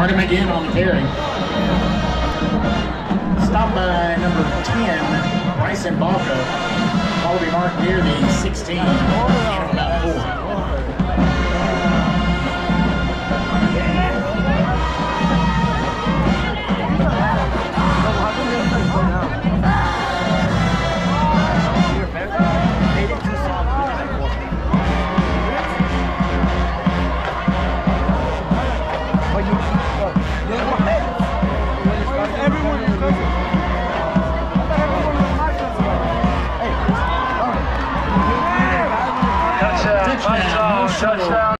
Martin again on the carry. Stopped by number 10, Bryson Balka. Ball will be marked near the 16, and about 4. Touchdown.